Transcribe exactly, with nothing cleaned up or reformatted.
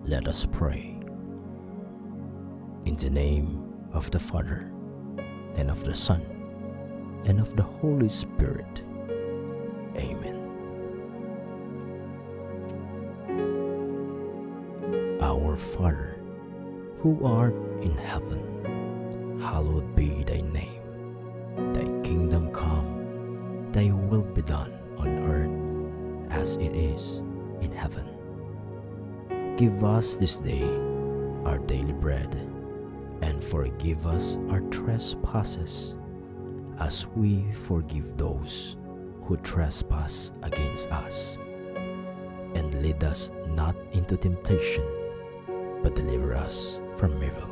Let us pray. In the name of the Father, and of the Son, and of the Holy Spirit. Amen. Our Father, who art in heaven, hallowed be thy name. Thy kingdom come, thy will be done on earth as it is in heaven. Give us this day our daily bread, and forgive us our trespasses, as we forgive those who trespass against us. And lead us not into temptation, but deliver us from evil.